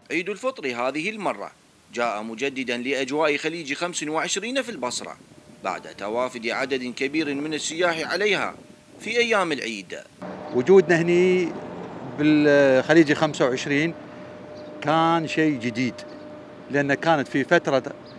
عيد الفطر هذه المرة جاء مجددا لأجواء خليج 25 في البصرة بعد توافد عدد كبير من السياح عليها في أيام العيد. وجودنا هني بالخليج 25 كان شيء جديد، لأن كانت في فترة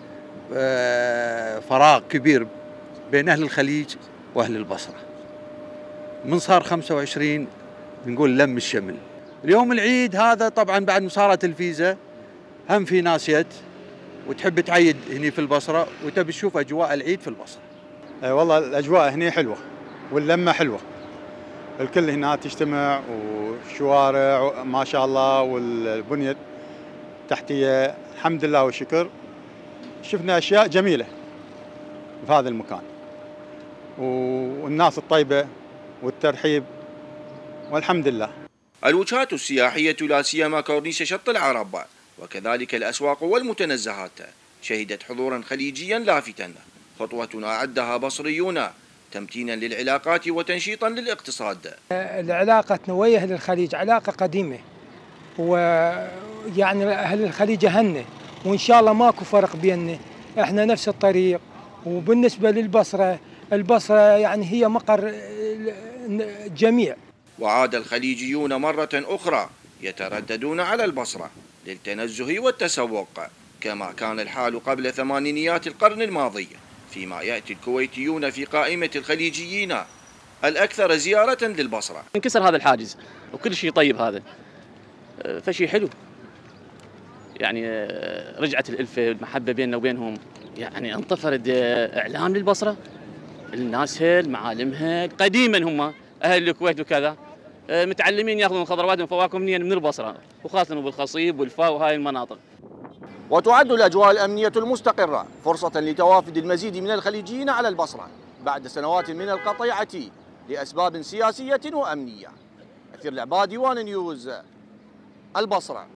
فراغ كبير بين أهل الخليج وأهل البصرة. من صار 25 نقول لم الشمل. اليوم العيد هذا طبعا بعد مصارة الفيزا هم في ناس وتحب تعيد هني في البصرة وتبي تشوف أجواء العيد في البصرة. والله الأجواء هني حلوة واللمة حلوة، الكل هنا تجتمع والشوارع ما شاء الله والبنية التحتية الحمد لله والشكر. شفنا أشياء جميلة في هذا المكان والناس الطيبة والترحيب والحمد لله. الوجهات السياحية لا سيما كورنيش شط العرب وكذلك الأسواق والمتنزهات شهدت حضورا خليجيا لافتا، خطوة أعدها بصريون تمتينا للعلاقات وتنشيطا للاقتصاد. العلاقة ويا أهل الخليج علاقة قديمة، ويعني أهل الخليج أهلنا وإن شاء الله ماكو فرق بيننا، إحنا نفس الطريق. وبالنسبة للبصرة، البصرة يعني هي مقر الجميع. وعاد الخليجيون مرة أخرى يترددون على البصرة للتنزه والتسوق كما كان الحال قبل ثمانينيات القرن الماضي، فيما يأتي الكويتيون في قائمة الخليجيين الأكثر زيارة للبصرة. انكسر هذا الحاجز وكل شيء طيب، هذا فشي حلو يعني. رجعت الألفة والمحبة بيننا وبينهم، يعني انطفرد إعلام للبصرة، الناسها المعالمها قديما هم أهل الكويت وكذا متعلمين ياخذون خضروات وفواكه من البصرة، وخاصة بالخصيب والفا وهاي المناطق. وتعد الأجواء الأمنية المستقرة فرصة لتوافد المزيد من الخليجيين على البصرة بعد سنوات من القطيعة لأسباب سياسية وأمنية. أثير العبادي، وان نيوز، البصرة.